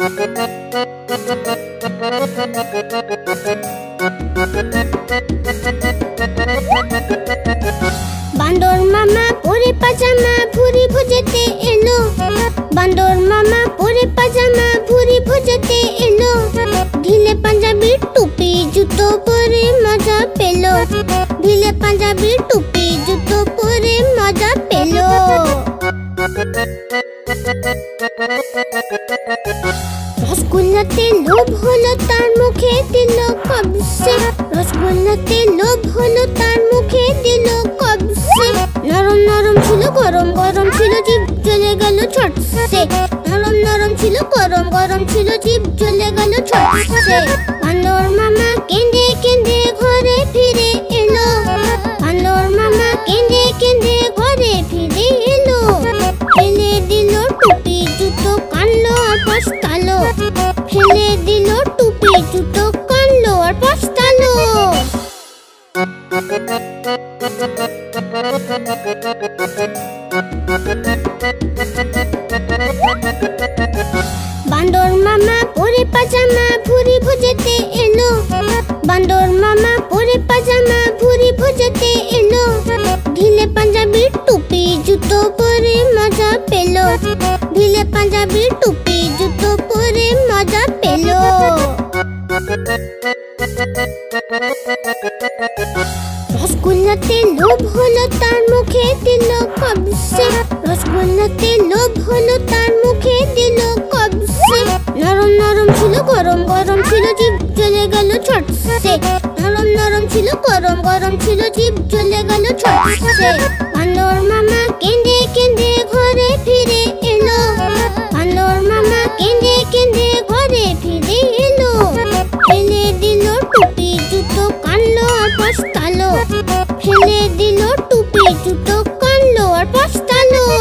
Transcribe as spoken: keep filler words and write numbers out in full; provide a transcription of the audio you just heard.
বান্দর মামা পরে পাজামা ভুরি ভুজেতে এলো। বান্দর মামা পরে পাজামা ভুরি ভুজেতে এলো। ঢিলে পাঞ্জাবির টুপি জুতো পরে মজা পেলো। ঢিলে পাঞ্জাবির টুপি জুতো পরে মজা পেলো। রসগোল্লাতে লোভ হলো তার মুখে দিল কবসে। রসগোল্লাতে লোভ হলো তার মুখে দিল কবসে। নরম নরম ছিল গরম গরম ছিল জিভ জ্বলে গেল ছটসে। নরম নরম ছিল গরম গরম ছিল জিভ জ্বলে গেল ছটসে। বান্দর মামা কেঁদে কেঁদে ঘরে ফিরে এলো। বান্দর মামা কেঁদে কেঁদে ঘরে ফিরে এলো। ফেলে দিল টুপি জুতো কানলো আর পস্তালো। ফেলে দিল টুপি জুতো কানলো আর পস্তালো। বান্দর মামা পরে পাজামা ভুরি ভুজেতে এলো। বান্দর মামা পরে পাজামা ভুরি ভুজেতে এলো। ঢিলে পাঞ্জাবির টুপি জুতো পরে মজা পেলো। ঢিলে পাঞ্জাবির টুপি জুতো পরে মজা পেলো। রসগোল্লাতে লোভ হলো তার মুখে দিল কবসে। রসগোল্লাতে লোভ হলো তার মুখে দিল কবসে। নরম নরম ছিল গরম গরম ছিল জিভ জ্বলে গেল ছটসে। নরম নরম ছিল গরম গরম ছিল জিভ জ্বলে গেল ছটসে। বান্দর মামা কেঁদে কেঁদে ঘরে ফিরে এলো। বান্দর মামা কেঁদে কেঁদে ঘরে ফিরে এলো। ফেলে দিল টুপি জুতো কানলো আর পস্তালো। ফেলে দিল টুপি জুতো কানলো আর পস্তালো।